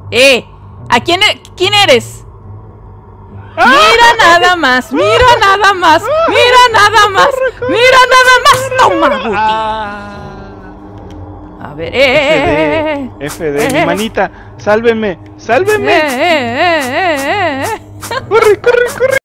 ¿A quién eres? Mira nada más, mira nada más, mira nada más, mira nada más. Toma, Guti. A ver, FD, mi manita, sálveme, sálveme. Corre, corre, corre.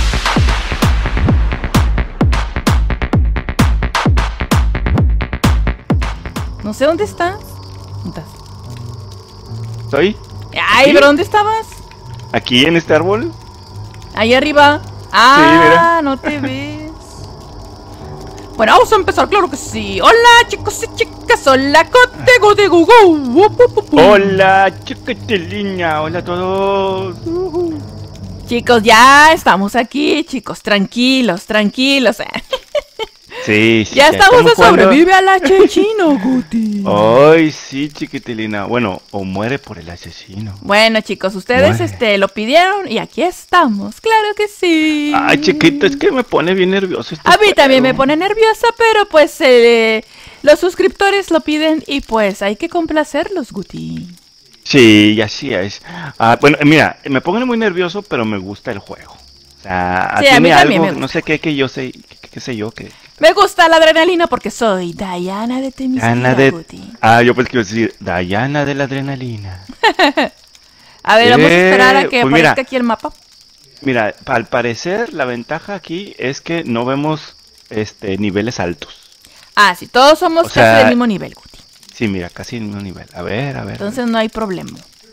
No sé dónde estás. ¿Dónde estás? ¿Estoy? Ay, ¿Sí? ¿pero dónde estabas? Aquí en este árbol. Ahí arriba. Ah, sí, mira. No te ves. Bueno, vamos a empezar, claro que sí. Hola, chicos y chicas. Hola, Guti. Hola, chiquitilina. Hola a todos. Chicos, ya estamos aquí, chicos. Tranquilos, tranquilos. Sí, sí. Ya estamos a sobrevive al asesino, Guti. Ay, sí, chiquitilina. Bueno, o muere por el asesino. Bueno, chicos, ustedes lo pidieron y aquí estamos. Claro que sí. Ay, chiquito, es que me pone bien nervioso este A mí también juego. me pone nerviosa, pero pues los suscriptores lo piden y pues hay que complacerlos, Guti. Sí, así es. Bueno, mira, me pone muy nervioso, pero me gusta el juego. O sea, Sí, a mí tiene también algo, me no sé qué, que yo sé, qué sé yo, que... Me gusta la adrenalina porque soy Diana de Temisquira, Guti. Yo pues quiero decir, Diana de la adrenalina. A ver, vamos a esperar a que pues aparezca mira, aquí el mapa. Mira, al parecer la ventaja aquí es que no vemos niveles altos. Ah, sí, todos somos O sea, casi del mismo nivel, Guti. Sí, mira, casi el mismo nivel. A ver. Entonces no hay problema.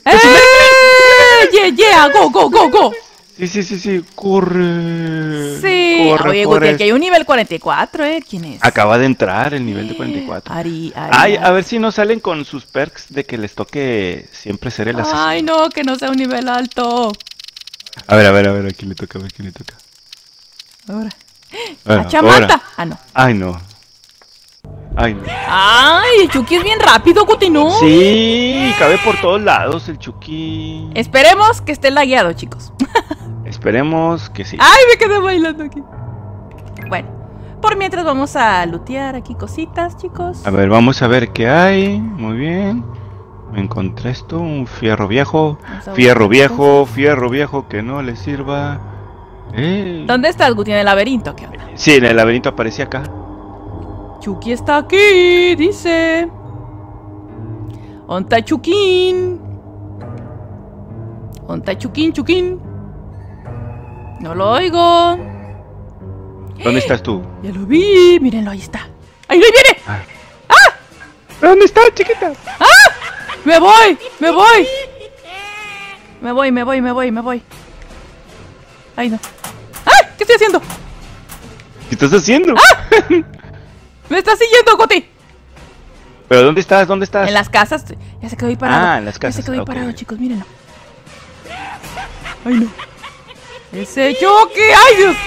Yeah, go. Sí, corre. Sí, Corre, oye, corre. Guti, aquí hay un nivel 44, ¿quién es? Acaba de entrar el nivel de 44. Ari. Ay, a ver si no salen con sus perks de que les toque siempre ser el asesino. Ay, no, que no sea un nivel alto. A ver, ¿a quién le toca? Ahora. Bueno, A Chamata. ahora. Ah, no. Ay, no. Ay, el Chucky es bien rápido, Guti, ¿no? Sí, cabe por todos lados el Chucky. Esperemos que esté lagueado, chicos. Esperemos que sí. Ay, me quedé bailando aquí. Bueno, por mientras vamos a lootear aquí cositas, chicos. A ver, vamos a ver qué hay. Muy bien. Me encontré esto, un fierro viejo. Fierro viejo que no le sirva. ¿Dónde estás, Guti? ¿En el laberinto? ¿Qué onda? Sí, en el laberinto aparecía acá. Chucky está aquí, dice. ¿Onta Chuquín? ¿Onta Chuquín? No lo oigo. ¿Dónde estás tú? Ya lo vi, mírenlo, ahí está. ¡Ahí viene! ¿Dónde estás, chiquita? ¡Me voy! Ay, no. ¡Ay! ¿Qué estoy haciendo? ¿Qué estás haciendo? ¡Me está siguiendo, Guti! ¿Pero dónde estás? En las casas. Ya se quedó ahí parado. En las casas. Ya se quedó ahí parado, chicos, mírenlo. Ay, no. ¡Ese Chucky! ¡Ay, Dios!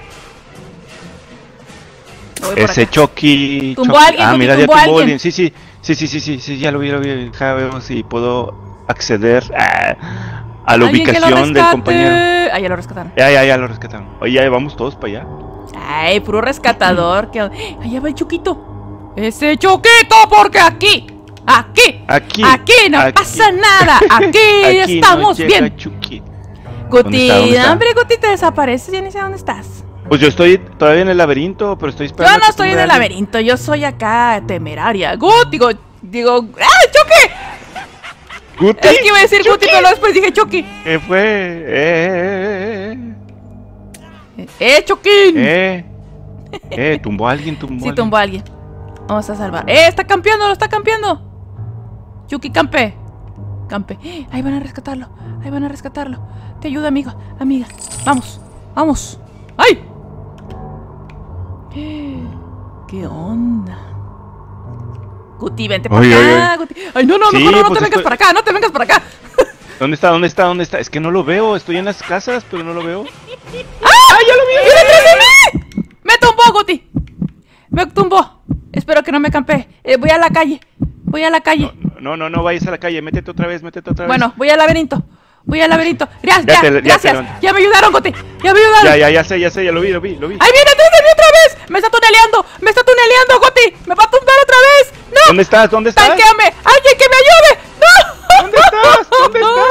Ese Chucky. Tumbó a alguien, mira, ya tumbó a tumbó a alguien. alguien. Sí, ya lo vi. Deja ver si puedo acceder a la ubicación del compañero. Ah, ya lo rescataron. Ya lo rescataron. Oye, ya vamos todos para allá. Ay, puro rescatador. Allá va el Chuquito. Ese Chuquito, porque aquí no pasa nada. Aquí estamos no bien. Chucky. Guti, ¿Dónde está? hombre, Guti, te desapareces. Ya ni sé dónde estás. Pues yo estoy todavía en el laberinto, pero estoy esperando. Yo no estoy en el laberinto, yo soy acá temeraria. Guti, digo. ¡Ay, Chucky! ¿Guti? Es que iba a decir Guti, pero después dije Chucky. ¿Qué fue? Chucky. Tumbó a alguien, Sí, tumbó a alguien. Vamos a salvar. Está campeando, lo está campeando. Chucky, campe. Ahí van a rescatarlo. Te ayuda, amiga. Vamos. ¡Ay! ¿Qué onda? Guti, vente para acá, Guti. Ay, no, Sí, mejor no pues te vengas para acá, ¿Dónde está? Es que no lo veo, estoy en las casas, pero no lo veo. ¡Ah! ¡Ya lo vi! ¡Mira atrás de mí! ¡Me tumbó, Guti! ¡Me tumbó! Espero que no me campee. Voy a la calle. No vayas a la calle, métete otra vez. Bueno, voy al laberinto. Gracias. Ya me ayudaron, Guti. Ya sé, ya lo vi. ¡Ahí viene atrás de mí otra vez! ¡Me está tuneleando, Guti! ¡Me va a tumbar otra vez! ¡No! ¿Dónde estás? ¡Tanqueame! ¡Alguien que me ayude! ¡No! ¿Dónde estás?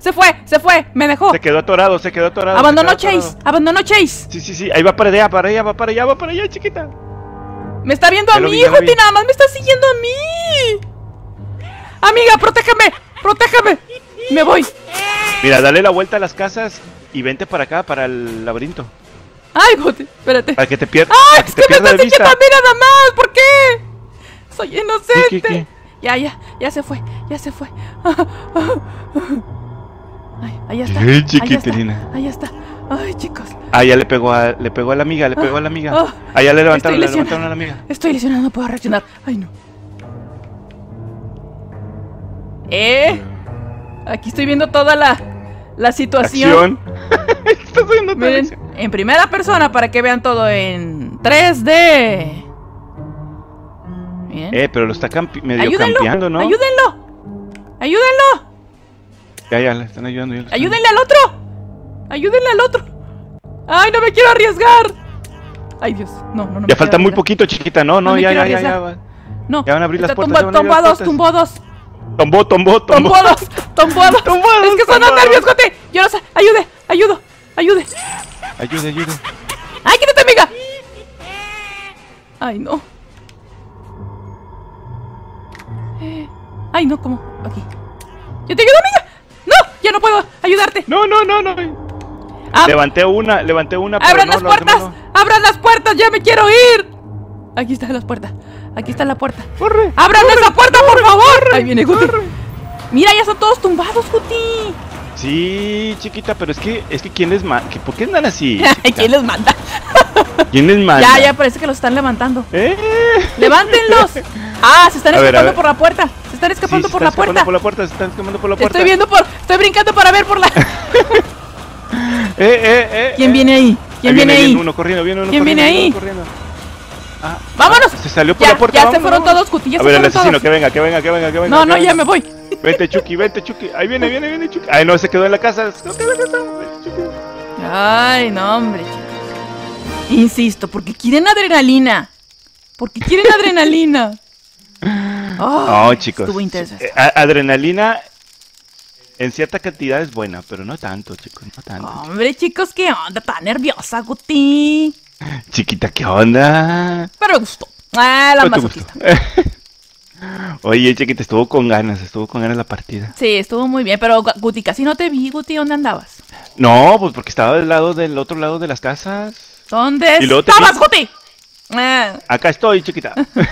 se fue, me dejó. Se quedó atorado, Abandonó Chase. Sí, ahí va para allá, va para allá, chiquita. Me está viendo a mí, Guti, nada más me está siguiendo a mí. Amiga, protégeme. Me voy. Mira, dale la vuelta a las casas y vente para acá, para el laberinto. Ay, Guti, espérate. Para que te pierdas. ¡Ay, es que me estás siguiendo a mí nada más! ¿Por qué? Soy inocente. ¿Qué? Ya se fue. Ay, ahí está. Chiquitina. Ahí está. Ay, chicos. Ah, ya le pegó a la amiga, Ah, ya le levantaron a la amiga. Estoy lesionado, no puedo reaccionar. Ay, no. Aquí estoy viendo toda la situación. Estás viendo toda la acción. En primera persona para que vean todo en 3D. Bien. Pero lo está medio campeando, ¿no? Ayúdenlo. Ya, le están ayudando. Ayúdenle al otro. Ay, no me quiero arriesgar. Ay, Dios. No. Ya falta muy poquito, chiquita. No, ya. No. Ya van a abrir las puertas. Tumbó dos. Tombó dos. Es que son los nervios, Guti. Yo no sé. Ayude. Ayude. Ay, quítate, amiga. Ay, no. Ay, no, ¿cómo? Aquí. Yo te ayudo, amiga. No, ya no puedo ayudarte. No. Levanté una. ¡Abran las puertas! ¡Abran las puertas! ¡Ya me quiero ir! Aquí está la puerta. ¡Corre! ¡Abran esa puerta, por favor! Ahí viene Guti. Mira, ya están todos tumbados, Guti. Sí, chiquita, pero es que ¿quién les manda? ¿Por qué andan así? ¿Quién les manda? ¿Quién les manda? Ya parece que los están levantando. ¡Levántenlos! Se están escapando por la puerta. Se están escapando por la puerta. Estoy brincando para ver por la... ¿Quién viene ahí? Viene uno corriendo, ¿Quién viene ahí? ¡Vámonos! Se salió por la puerta. Ya se fueron todos, Guti. A ver, el asesino, que venga. No, ya me voy. Vente, Chucky. Ahí viene, Chucky. Ay, no, se quedó en la casa. Ay, no, hombre, chicos. Insisto, porque quieren adrenalina. No, chicos. Estuvo interesante. Adrenalina en cierta cantidad es buena, pero no tanto, chicos, Hombre, chicos, ¿qué onda? Está nerviosa, Guti. Chiquita, ¿qué onda? Pero me gustó. La masoquista. Oye, chiquita, estuvo con ganas la partida. Sí, estuvo muy bien, pero Guti, casi no te vi, Guti, ¿dónde andabas? No, pues porque estaba del otro lado de las casas. ¿Dónde estabas, Guti? Acá estoy, chiquita.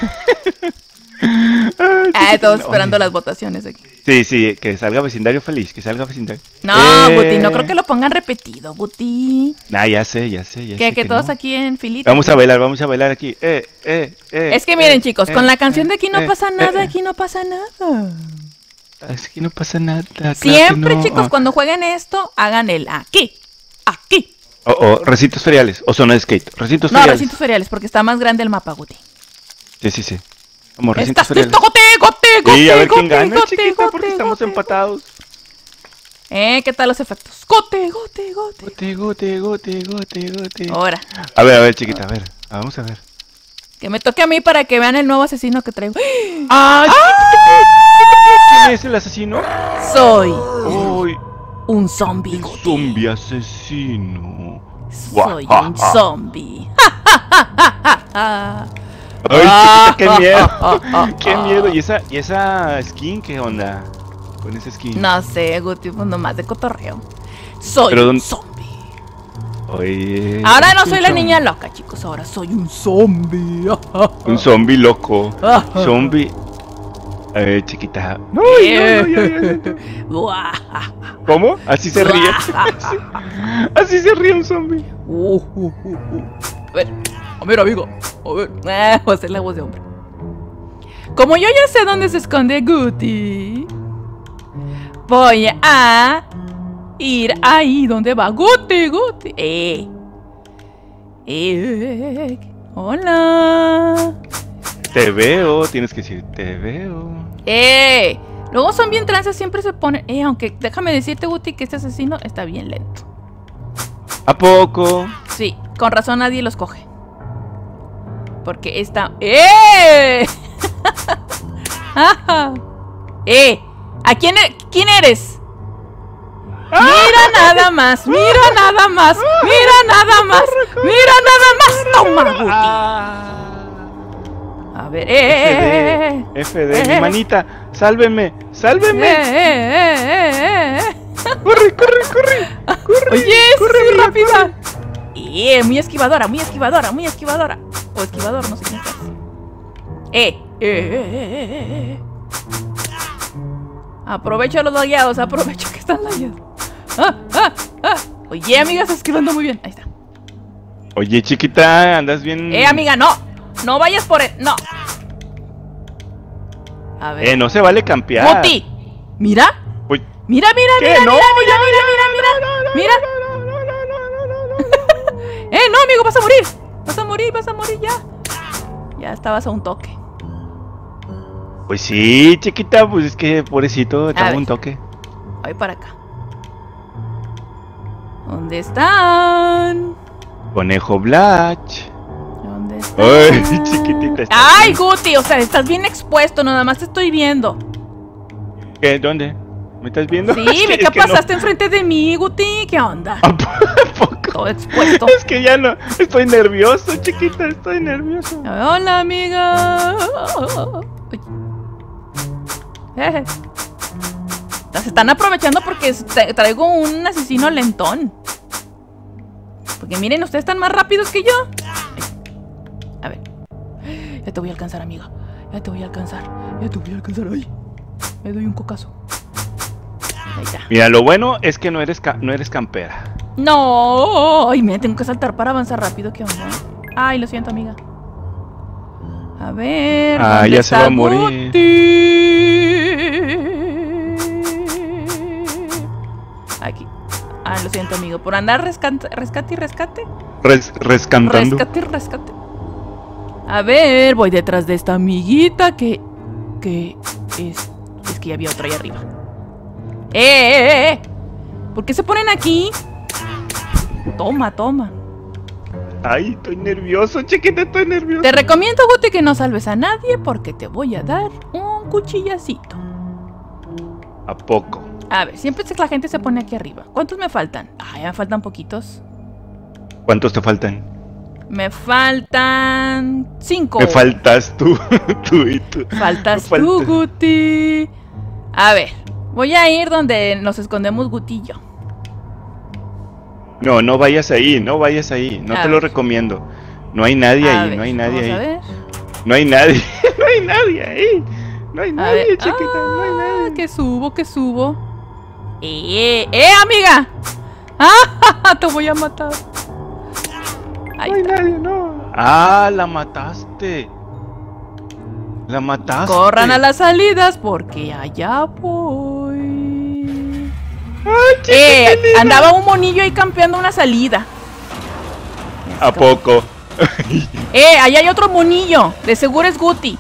Todos esperando las votaciones aquí. Sí, que salga vecindario feliz, No, Guti, no creo que lo pongan repetido, Guti. Ya sé. Que todos no. Aquí en filita. Vamos a bailar aquí. Es que miren, chicos, con la canción de aquí no pasa nada, aquí no pasa nada. Aquí no pasa nada. Siempre, chicos, cuando jueguen esto, hagan el aquí. Recintos feriales, o zona de skate. Recintos feriales, porque está más grande el mapa, Guti. Sí. Como recintos ¿Estás listo, Gote? Sí, a ver quién gana, chiquita, porque estamos empatados. ¿Qué tal los efectos? Gote. Ahora. A ver, chiquita, vamos a ver. Que me toque a mí para que vean el nuevo asesino que traigo. ¿Quién es el asesino? Soy un zombie. Un zombie asesino. Soy un zombie. Ay, chiquita, qué miedo. Qué miedo. ¿Y esa skin qué onda? Con esa skin. No sé, Guti, pues nomás de cotorreo. Soy un zombie. Oye. Ahora no soy la niña loca, chicos. Ahora soy un zombie. Un zombie loco. Zombie. Chiquita. No. ¿Cómo? Así se ríe. Así se ríe un zombie. A ver, amigo. A ver. Voy a hacer la voz de hombre. Como yo ya sé dónde se esconde Guti, voy a ir ahí donde va Guti. Hola. Te veo, tienes que decir, te veo. Luego son bien tranzas, siempre se ponen. Aunque déjame decirte, Guti, que este asesino está bien lento. ¿A poco? Sí, con razón nadie los coge. Porque está... ¿A quién eres? Mira nada más, mira nada más, mira nada más, mira nada más. Toma, Guti. A ver, FD, mi manita, sálveme, sálveme. Corre. Oye, corre, sí, amiga, rápida. Muy esquivadora, muy esquivadora, muy esquivadora. O esquivador, no sé quién es. Aprovecho los lagueados, aprovecho que están lagueados. Oye, amiga, estás esquivando muy bien. Ahí está. Oye, chiquita, andas bien. Amiga, no. No vayas por él, no. A ver. No se vale campear. Guti, mira. Uy. Mira. ¿Qué? Mira. No, amigo, vas a morir. Vas a morir ya. Ya estabas a un toque. Pues sí, chiquita, pues es que pobrecito, estaba un toque. Voy para acá. ¿Dónde están? Conejo Blatch. ¿Dónde están? Ay, chiquitita. Ay, Guti, o sea, estás bien expuesto, nada más te estoy viendo. ¿Qué? ¿Dónde? ¿Me estás viendo? Sí, Es ve que pasaste enfrente de mí, Guti. ¿Qué onda? ¿A poco? Todo expuesto. Es que ya no, estoy nervioso, chiquita, estoy nervioso. Hola, amiga. Se están aprovechando porque traigo un asesino lentón. Porque miren, ustedes están más rápidos que yo. A ver. Ya te voy a alcanzar, amiga. Ya te voy a alcanzar. Ahí. Me doy un cocazo. Ahí está. Mira, lo bueno es que no eres campera. No. Ay, me tengo que saltar para avanzar rápido. ¿Qué onda? Ay, lo siento, amiga. A ver. Ya se va a morir. Aquí. Lo siento, amigo. Por andar rescate. Rescantando. Rescate. A ver, voy detrás de esta amiguita que es que ya había otra ahí arriba. ¿Por qué se ponen aquí? Toma. Ay, estoy nervioso, chiquita, estoy nervioso. Te recomiendo, Guti, que no salves a nadie porque te voy a dar un cuchillacito. ¿A poco? A ver, siempre la gente se pone aquí arriba. ¿Cuántos me faltan? Ya me faltan poquitos. ¿Cuántos te faltan? Me faltan 5. Me faltas tú, tú. Faltas tú, Guti. A ver, voy a ir donde nos escondemos Guti y yo. No vayas ahí, no te lo recomiendo. No hay nadie ahí, no hay nadie ahí. A ver. No hay nadie, no hay nadie ahí. No hay nadie, chiquita, no hay nadie. Que subo. Amiga. Te voy a matar. Ahí no hay está. nadie, no. La mataste. La mataste. Corran a las salidas porque allá voy. Andaba un monillo ahí campeando una salida. ¿A poco? Allá hay otro monillo. De seguro es Guti.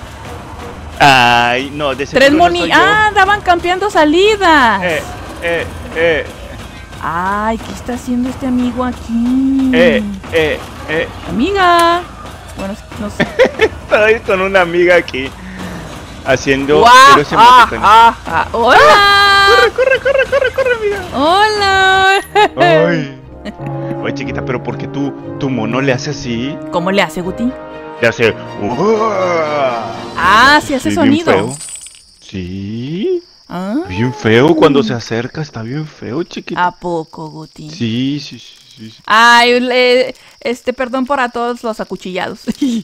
Ay, no, de seguro 3 monillos. Andaban campeando salidas. Ay, ¿qué está haciendo este amigo aquí? Amiga. Bueno, no sé. Estoy con una amiga aquí haciendo. Hola. Corre, amiga. Hola. Ay. Oye, chiquita, pero ¿por qué tu mono le hace así? ¿Cómo le hace, Guti? Le hace. Sí hace sonido. Bien feo. Sí. Bien feo cuando se acerca, está bien feo, chiquita. ¿A poco, Guti? Sí. Ay, perdón por a todos los acuchillados.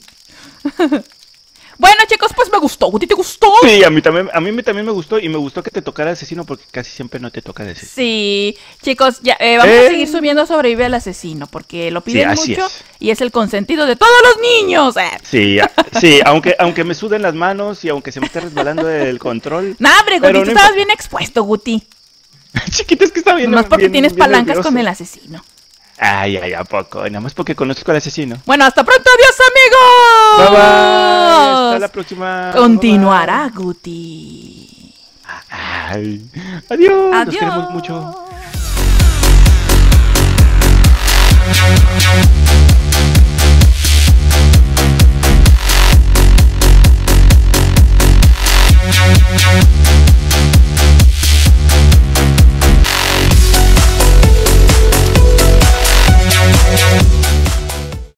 Bueno, chicos, pues me gustó. ¿Guti te gustó? Sí, a mí también me gustó. Y me gustó que te tocara asesino porque casi siempre no te toca asesino. Sí, chicos, ya vamos a seguir subiendo Sobrevive al Asesino porque lo piden mucho y es el consentido de todos los niños. Sí, aunque me suden las manos y aunque se me esté resbalando el control. Nah, hombre, Guti, tú estabas bien expuesto, Guti. Chiquita, es que está bien. No es porque tienes palancas nervioso con el asesino. Ay, ¿a poco? Nada más porque conozco al asesino. Bueno, hasta pronto, adiós, amigos. Bye. Hasta la próxima. Continuará, Guti. Ay. Adiós. Nos queremos mucho.